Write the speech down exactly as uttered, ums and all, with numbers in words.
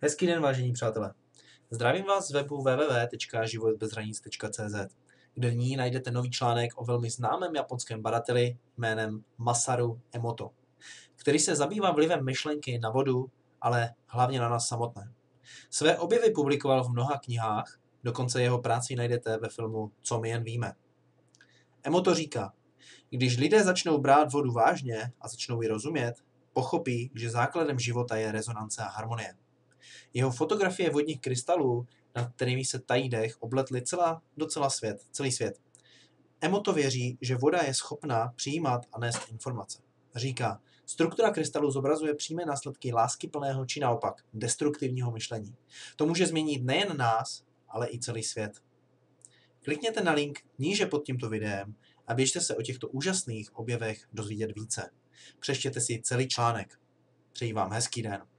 Hezký den, vážení přátelé. Zdravím vás z webu w w w tečka život bez hranic tečka c z, kde nyní najdete nový článek o velmi známém japonském badateli jménem Masaru Emoto, který se zabývá vlivem myšlenky na vodu, ale hlavně na nás samotné. Své objevy publikoval v mnoha knihách, dokonce jeho práci najdete ve filmu Co my jen víme. Emoto říká, když lidé začnou brát vodu vážně a začnou ji rozumět, pochopí, že základem života je rezonance a harmonie. Jeho fotografie vodních krystalů, nad kterými se tají dech, obletly celá, docela svět, celý svět. Emoto věří, že voda je schopná přijímat a nést informace. Říká, struktura krystalů zobrazuje přímé následky láskyplného či naopak destruktivního myšlení. To může změnit nejen nás, ale i celý svět. Klikněte na link níže pod tímto videem a běžte se o těchto úžasných objevech dozvědět více. Přečtěte si celý článek. Přeji vám hezký den.